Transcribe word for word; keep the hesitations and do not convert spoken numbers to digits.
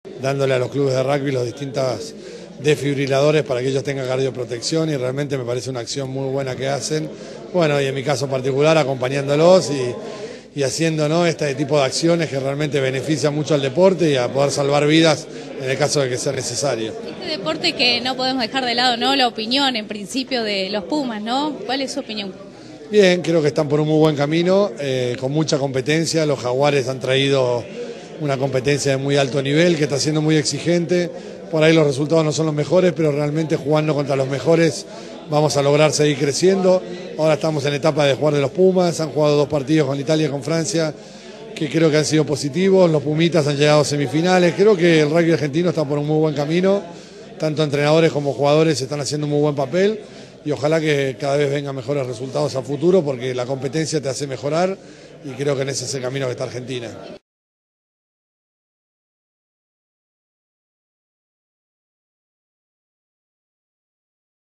dándole a los clubes de rugby los distintos desfibriladores para que ellos tengan cardioprotección, y realmente me parece una acción muy buena que hacen. Bueno, y en mi caso particular acompañándolos y, y haciendo, ¿no?, este tipo de acciones que realmente benefician mucho al deporte y a poder salvar vidas en el caso de que sea necesario. Este deporte que no podemos dejar de lado, ¿no?, la opinión en principio de los Pumas, ¿no? ¿Cuál es su opinión? Bien, creo que están por un muy buen camino, eh, con mucha competencia. Los Jaguares han traído una competencia de muy alto nivel que está siendo muy exigente. Por ahí los resultados no son los mejores, pero realmente jugando contra los mejores vamos a lograr seguir creciendo. Ahora estamos en etapa de jugar de los Pumas, han jugado dos partidos con Italia y con Francia que creo que han sido positivos. Los Pumitas han llegado a semifinales. Creo que el rugby argentino está por un muy buen camino, tanto entrenadores como jugadores están haciendo un muy buen papel, y ojalá que cada vez vengan mejores resultados a futuro, porque la competencia te hace mejorar y creo que en ese es el camino que está Argentina.